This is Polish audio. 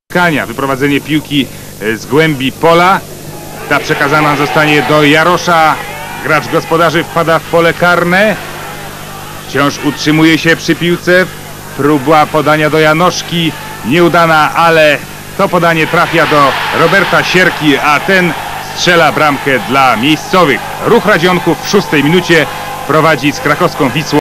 Wyprowadzenie piłki z głębi pola. Ta przekazana zostanie do Jarosza. Gracz gospodarzy wpada w pole karne. Wciąż utrzymuje się przy piłce. Próba podania do Janoszki nieudana, ale to podanie trafia do Roberta Sierki, a ten strzela bramkę dla miejscowych. Ruch Radzionków w 6. minucie prowadzi z krakowską Wisłą.